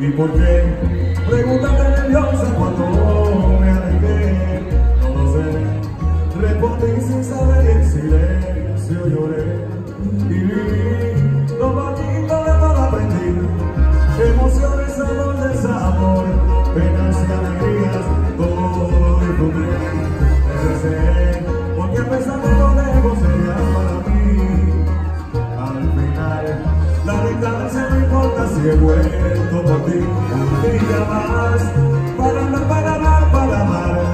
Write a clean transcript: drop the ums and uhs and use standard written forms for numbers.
¿Y por qué? Pregúntate nerviosa cuando me alejé. No lo sé, respondí sin saber y en silencio lloré. Y viví lo bonito de todo aprendí, emociones, amor, desamor, penas y alegrías, todo disfruté. Regresé, porque pensando lo lejos sería para mí. Al final, la distancia no importa si he vuelto por ti. Un día más, para amar, para amar, para amar.